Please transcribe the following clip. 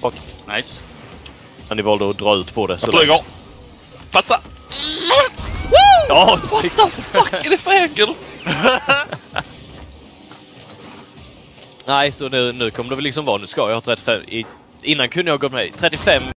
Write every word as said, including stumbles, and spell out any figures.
Och Nice. men ni valde att dra ut på det. Så flyger. Passa. Ja, what the fuck är det för ängel? Nej, så nu, nu kommer det väl liksom vara, nu ska jag ha trettiofem, i, innan kunde jag ha gått med trettiofem